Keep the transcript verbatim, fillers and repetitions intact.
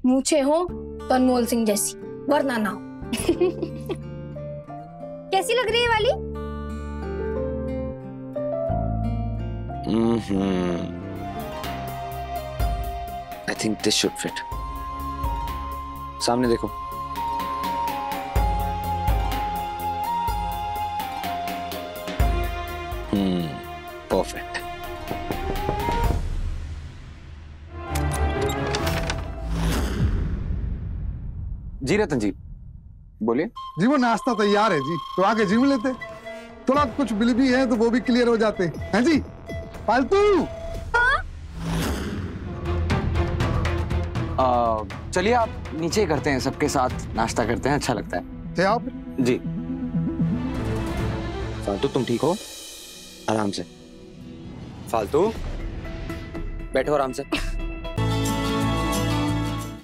मूछे हो तो अनमोल सिंह जैसी, वरना ना हो। कैसी लग रही है वाली? I think this should fit. सामने देखो। हम्म परफेक्ट। जी रतन जी बोलिए। जी वो नाश्ता तैयार है जी, तो आके जिम लेते, थोड़ा कुछ बिल भी है तो वो भी क्लियर हो जाते हैं जी। फालतू चलिए आप नीचे करते हैं, सबके साथ नाश्ता करते हैं, अच्छा लगता है। थे आप जी। फालतू तुम ठीक हो? आराम से। फालतू बैठो आराम से।